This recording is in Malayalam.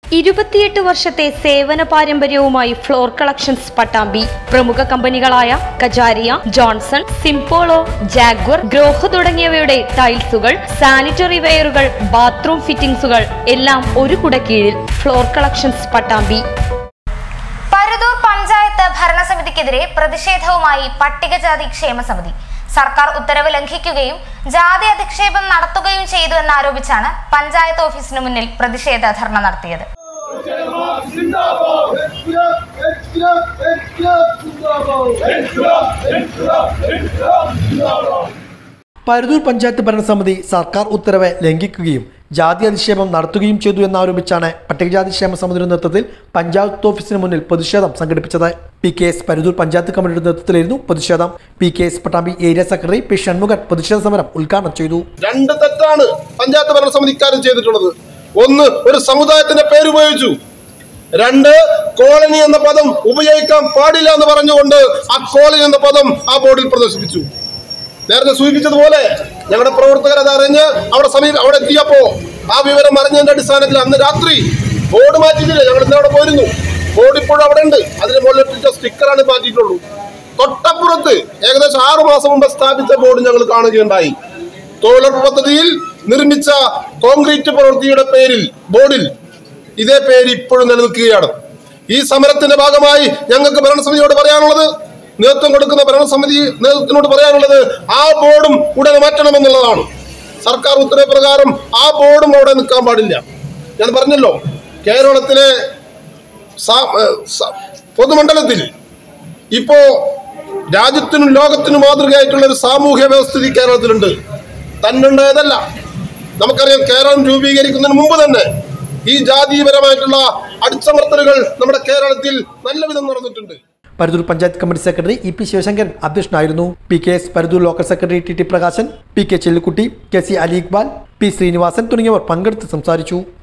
28 വർഷത്തെ സേവന പാരമ്പര്യവുമായി ഫ്ലോർ കളക്ഷൻസ് പട്ടാമ്പി. പ്രമുഖ കമ്പനികളായ കജാരിയ, ജോൺസൺ, സിംപോളോ, ജാഗ്വർ, ഗ്രോഹ് തുടങ്ങിയവയുടെ ടൈൽസുകൾ, സാനിറ്ററി വെയറുകൾ, ബാത്റൂം ഫിറ്റിംഗ്സുകൾ എല്ലാം ഒരു കുടക്കീഴിൽ. Floor collections Pattambi. പരുതൂർ പഞ്ചായത്ത് ഭരണസമിതിക്കെതിരെ പ്രതിഷേധവുമായി പട്ടികജാതി ക്ഷേമ സമിതി. സർക്കാർ ഉത്തരവ് ലംഘിക്കുകയും ജാതി അധിക്ഷേപം നടത്തുകയും ചെയ്തു എന്നാരോപിച്ചാണ് പഞ്ചായത്ത് ഓഫീസിന് മുന്നിൽ പ്രതിഷേധ ധർണ നടത്തിയത്. പരുതൂർ പഞ്ചായത്ത് ഭരണസമിതി സർക്കാർ ഉത്തരവ് ലംഘിക്കുകയും ജാതി അധിക്ഷേപം നടത്തുകയും ചെയ്തു എന്നാരോപിച്ചാണ് പട്ടികജാതി ക്ഷേമ സമിതിയുടെ നേതൃത്വത്തിൽ പഞ്ചായത്ത് ഓഫീസിന് മുന്നിൽ പ്രതിഷേധം സംഘടിപ്പിച്ചത്. PKS പരുതൂർ പഞ്ചായത്ത് കമ്മിറ്റിയുടെ നേതൃത്വത്തിലായിരുന്നു പ്രതിഷേധം. PKS Pattambi area secretary P Shanmukhan പ്രതിഷേധ സമരം ഉദ്ഘാടനം ചെയ്തു. രണ്ട് തെറ്റാണ് പഞ്ചായത്ത് ഭരണസമിതിക്കാരും ചെയ്തിട്ടുള്ളത്. ഒന്ന്, ഒരു സമുദായത്തിന്റെ പേര് ഉപയോഗിച്ചു. രണ്ട്, കോളനി എന്ന പദം ഉപയോഗിക്കാൻ പാടില്ല എന്ന് പറഞ്ഞുകൊണ്ട് ആ കോളനി എന്ന പദം ആ ബോർഡിൽ പ്രദർശിപ്പിച്ചു. നേരത്തെ സൂചിപ്പിച്ചതുപോലെ ഞങ്ങളുടെ പ്രവർത്തകർ അത് അറിഞ്ഞ് അവിടെ എത്തിയപ്പോ ആ വിവരം അറിഞ്ഞതിന്റെ അടിസ്ഥാനത്തിൽ അന്ന് രാത്രി ബോർഡ് മാറ്റിയിട്ടില്ല. ഞങ്ങൾ ഇന്ന് അവിടെ പോയിരുന്നു. ബോർഡ് ഇപ്പോഴും അവിടെ ഉണ്ട്. അതിന് മുകളിൽ സ്റ്റിക്കറാണ് മാറ്റിയിട്ടുള്ളൂ. തൊട്ടപ്പുറത്ത് ഏകദേശം 6 മാസം മുമ്പ് സ്ഥാപിച്ച ബോർഡ് ഞങ്ങൾ കാണുകയുണ്ടായി. തൊഴിലുറപ്പ് പദ്ധതിയിൽ നിർമ്മിച്ച കോൺക്രീറ്റ് പ്രവൃത്തിയുടെ പേരിൽ ബോർഡിൽ ഇതേ പേര് ഇപ്പോഴും നിലനിൽക്കുകയാണ്. ഈ സമരത്തിന്റെ ഭാഗമായി ഞങ്ങൾക്ക് ഭരണസമിതിയോട് പറയാനുള്ളത്, നേതൃത്വം കൊടുക്കുന്ന ഭരണസമിതി നേതൃത്വത്തിനോട് പറയാനുള്ളത്, ആ ബോർഡും ഉടനെ മാറ്റണമെന്നുള്ളതാണ്. സർക്കാർ ഉത്തരവ് പ്രകാരം ആ ബോർഡും അവിടെ നിൽക്കാൻ പാടില്ല. ഞാൻ പറഞ്ഞല്ലോ, കേരളത്തിലെ പൊതുമണ്ഡലത്തിൽ ഇപ്പോ രാജ്യത്തിനും ലോകത്തിനും മാതൃകയായിട്ടുള്ള ഒരു സാമൂഹ്യ വ്യവസ്ഥിതി കേരളത്തിലുണ്ട്. തന്നുണ്ടായതല്ല. നമുക്കറിയാം, കേരളം രൂപീകരിക്കുന്നതിന് മുമ്പ് തന്നെ ഈ ജാതീയപരമായിട്ടുള്ള അടിച്ചമർത്തലുകൾ നമ്മുടെ കേരളത്തിൽ നല്ല വിധം നടന്നിട്ടുണ്ട്. Paruthur panchayat committee secretary EP Sivasankaran അധ്യക്ഷനായിരുന്നു. PKS Paruthur local secretary TT Prakashan, PK Chellukutty, KC Ali Iqbal, P Sreenivasan തുടങ്ങിയവർ പങ്കെടുത്ത് സംസാരിച്ചു.